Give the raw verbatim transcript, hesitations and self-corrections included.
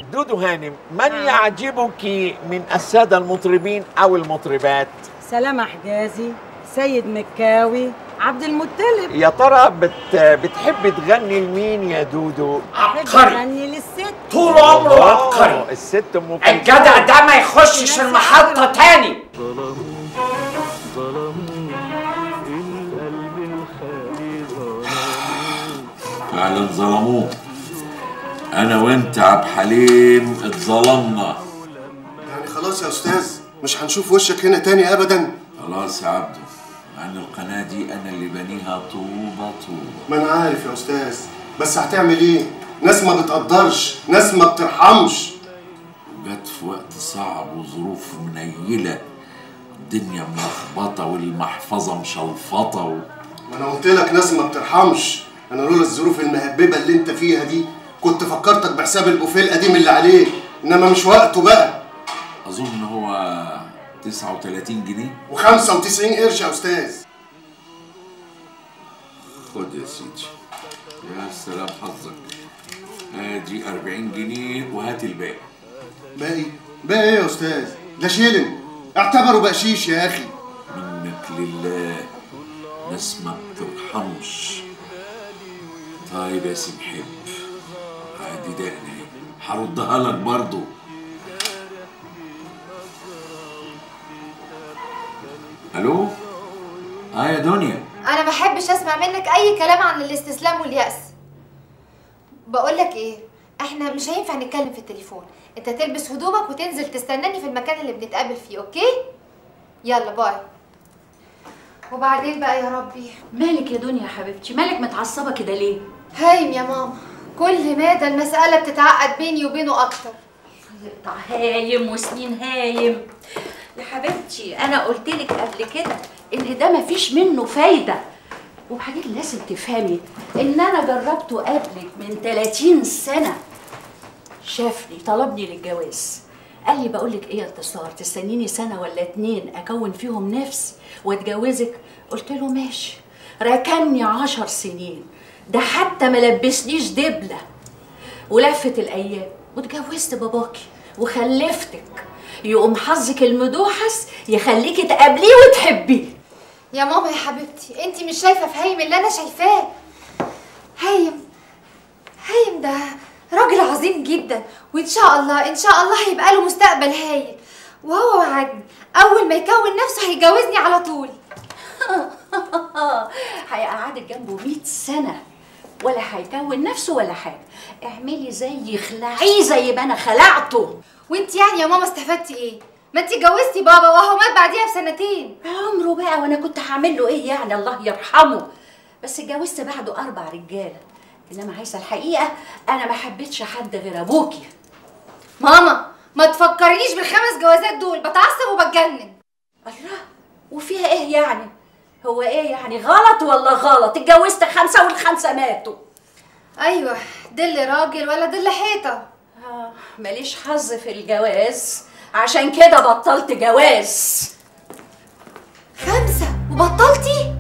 دودو هانم، من يعجبك من السادة المطربين أو المطربات؟ سلامة حجازي، سيد مكاوي، عبد المطلب. يا ترى بت... بتحب تغني لمين يا دودو؟ عبقري، تغني للست طول عمره عبقري. الست ام كلثوم. الجدع ده ما يخشش المحطة تاني. فعلا ظلموه. انا وانت عبد الحليم اتظلمنا. يعني خلاص يا استاذ مش هنشوف وشك هنا تاني ابدا؟ خلاص يا عبده، مع ان القناه دي انا اللي بنيها طوبه طوبه. ما انا عارف يا استاذ، بس هتعمل ايه؟ ناس ما بتقدرش، ناس ما بترحمش. جت في وقت صعب وظروف منيله، الدنيا ملخبطه والمحفظه مشلفطه و... ما انا قلت لك ناس ما بترحمش. انا لولا الظروف المهببه اللي انت فيها دي كنت فكرتك بحساب البوفيه القديم اللي عليك، انما مش وقته بقى. اظن هو تسعة وتلاتين جنيه وخمسة وتسعين قرش يا استاذ. خد يا سيدي. يا سلام حظك، ادي أربعين جنيه وهات الباقي. باقي؟ باقي ايه يا استاذ؟ ده شيلن، اعتبره بقشيش يا اخي. منك لله، ناس ما بترحمش. طيب يا سي محب، عادي دقني هردها لك برضه. الو؟ اه يا دنيا. انا ما بحبش اسمع منك اي كلام عن الاستسلام واليأس. بقول لك ايه، احنا مش هينفع نتكلم في التليفون. انت تلبس هدومك وتنزل تستناني في المكان اللي بنتقابل فيه، اوكي؟ يلا باي. وبعدين بقى يا ربي. مالك يا دنيا يا حبيبتي؟ مالك متعصبه كده ليه؟ هايم يا ماما، كل مادة المسألة بتتعقد بيني وبينه اكتر. هايم وسنين هايم يا حبيبتي. انا قلت لك قبل كده ان ده مفيش منه فايده. وبعدين لازم تفهمي ان انا جربته قبلك من تلاتين سنه. شافني طلبني للجواز، قال لي بقول لك ايه يا انتصار، تستنيني سنه ولا اتنين اكون فيهم نفسي واتجوزك؟ قلت له ماشي. ركني عشر سنين، ده حتى ما لبسنيش دبله. ولفت الايام واتجوزت باباكي وخلفتك. يقوم حظك المدوحس يخليكي تقابليه وتحبيه. يا ماما يا حبيبتي، انتي مش شايفه في هايم اللي انا شايفاه. هايم هايم ده راجل عظيم جدا، وان شاء الله ان شاء الله هيبقى له مستقبل هايل. وهو وعدني اول ما يكون نفسه هيجوزني على طول. هيقعدك جنبه مية سنه ولا هيكون نفسه ولا حاجه. اعملي زي اخلعيه زي ما انا خلعته. وانت يعني يا ماما استفدتي ايه؟ ما انت اتجوزتي بابا وهو مات بعديها بسنتين. عمره بقى، وانا كنت هعمل له ايه يعني؟ الله يرحمه. بس اتجوزت بعده اربع رجاله. انما عايزه الحقيقه انا ما حبيتش حد غير ابوكي. ماما ما تفكرنيش بالخمس جوازات دول، بتعصب وبتجنن. الله، وفيها ايه يعني؟ هو ايه يعني غلط ولا غلط؟ اتجوزت خمسه والخمسه ماتوا. ايوه، دل راجل ولا دل حيطه. آه، ماليش حظ في الجواز، عشان كده بطلت جواز. خمسه وبطلتي؟